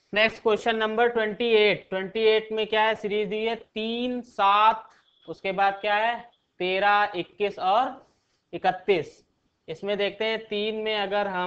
Next question number 28। 28 में क्या है, सीरीज दी है 3, 7, उसके बाद क्या है 13, 21 और 31। इसमें देखते हैं 3 में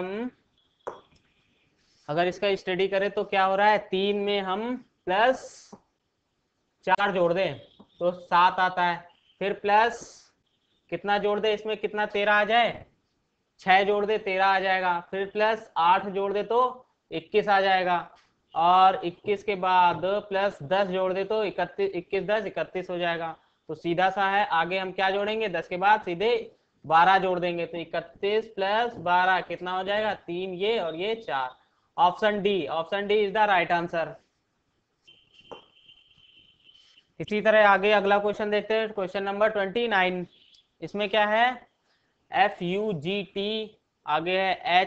अगर इसका स्टडी करें तो क्या हो रहा है, 3 में हम प्लस 4 जोड़ दें तो 7 आता है, फिर प्लस कितना जोड़ दे इसमें, कितना 13 आ जाए, 6 जोड़ दे 13 आ जाएगा, फिर प्लस 8 जोड़ दे तो 21 आ जाएगा, और 21 के बाद प्लस 10 जोड़ दे तो 31, 21 10 31 हो जाएगा। तो सीधा सा है, आगे हम क्या जोड़ेंगे, 10 के बाद सीधे 12 जोड़ देंगे, तो 31 प्लस 12 कितना हो जाएगा, 3 ये और ये 4। Option D, option D is the right answer. इसी तरह आगे अगला क्वेश्चन देखते हैं, क्वेश्चन नंबर 29। इसमें क्या है, FUGT, आगे है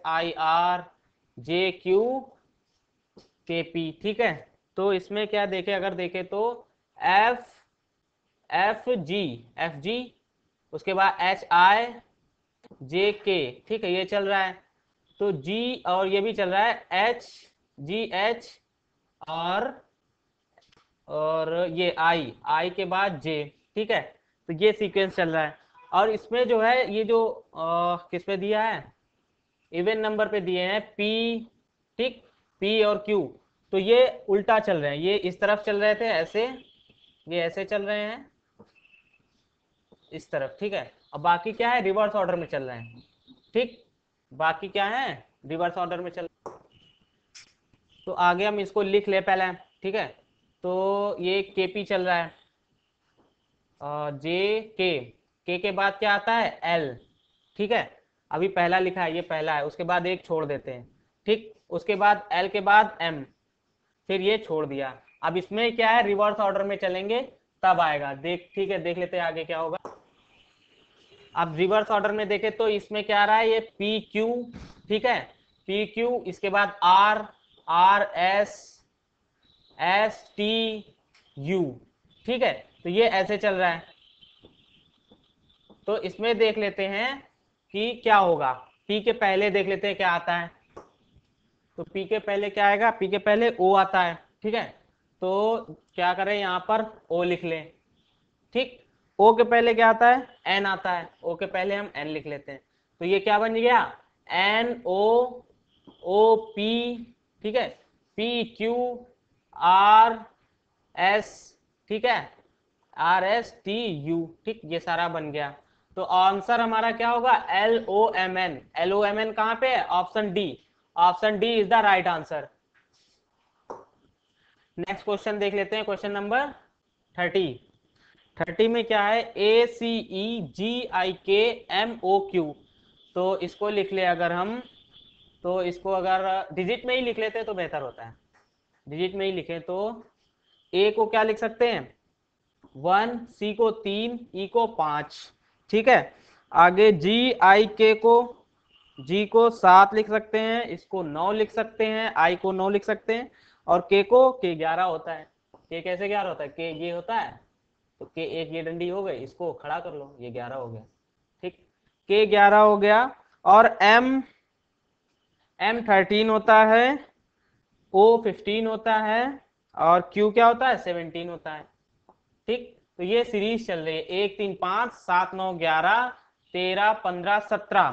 HSIRJQKP, ठीक है। तो इसमें क्या देखे, अगर देखे तो FG, उसके बाद HIJK, ठीक है, ये चल रहा है। तो G और ये भी चल रहा है, HGH और ये I के बाद J, ठीक है। तो ये सीक्वेंस चल रहा है, और इसमें जो है ये जो किस पे दिया है, इवन नंबर पे दिए हैं P, ठीक, P और Q। तो ये उल्टा चल रहे हैं, ये इस तरफ चल रहे थे ऐसे, ये ऐसे चल रहे हैं इस तरफ, ठीक है। और बाकी क्या है, रिवर्स ऑर्डर में चल रहे हैं, ठीक, बाकी क्या है, रिवर्स ऑर्डर में चल। तो आगे हम इसको लिख ले पहले, ठीक है। तो ये KP चल रहा है, के के बाद क्या आता है, L, ठीक है। अभी पहला लिखा है, ये पहला है, उसके बाद एक छोड़ देते हैं, ठीक, उसके बाद L के बाद M, फिर ये छोड़ दिया। अब इसमें क्या है, रिवर्स ऑर्डर में चलेंगे तब आएगा, देख, ठीक है, देख लेते हैं आगे क्या होगा। अब रिवर्स ऑर्डर में देखें तो इसमें क्या आ रहा है, ये PQ, ठीक है, PQ, इसके बाद RSSTU, ठीक है। तो ये ऐसे चल रहा है। तो इसमें देख लेते हैं कि क्या होगा, P के पहले देख लेते हैं क्या आता है। तो P के पहले क्या आएगा, P के पहले O आता है, ठीक है। तो क्या करें, यहाँ पर O लिख लें, ठीक। O के पहले क्या आता है, N आता है, O के पहले हम N लिख लेते हैं। तो ये क्या बन गया, NOOP, ठीक है, PQRS, ठीक है, RSTU, ठीक, ये सारा बन गया। तो आंसर हमारा क्या होगा, LOMN। LOMN कहां पे है, option D, option D is the right answer. Next question देख लेते हैं, क्वेश्चन नंबर 30 में क्या है, ACEGIKMOQ। तो इसको लिख ले अगर हम, तो इसको अगर डिजिट में ही लिख लेते हैं तो बेहतर होता है, डिजिट में ही लिखें तो A को क्या लिख सकते हैं 1, C को 3, E को 5, ठीक है। आगे GIK को 7 लिख सकते हैं, इसको 9 लिख सकते हैं, I को 9 लिख सकते हैं, और K को 11 होता है। K कैसे 11 होता है, K ये होता है, तो K एक ये डंडी हो गई, इसको खड़ा कर लो, ये 11 हो गया, ठीक, K 11 हो गया। और M 13 होता है, O 15 होता है, और Q क्या होता है, 17 होता है, ठीक। तो ये सीरीज चल रही है 1 3 5 7 9 11 13 15 17।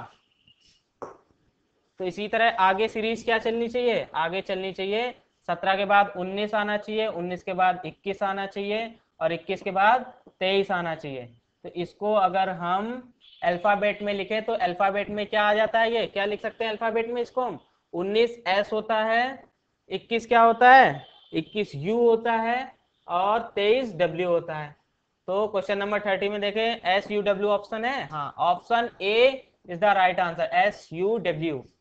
तो इसी तरह आगे सीरीज क्या चलनी चाहिए, आगे चलनी चाहिए 17 के बाद 19 आना चाहिए, 19 के बाद 21 आना चाहिए, और 21 के बाद 23 आना चाहिए। तो इसको अगर हम अल्फाबेट में लिखें तो अल्फाबेट में क्या आ जाता है, ये क्या लिख सकते हैं अल्फाबेट में, इसको हम 19 S होता है, 21 क्या होता है, 21 U होता है, और 23 W होता है। तो क्वेश्चन नंबर 30 में देखें SUW ऑप्शन है, हाँ, option A is the right answer, SUW।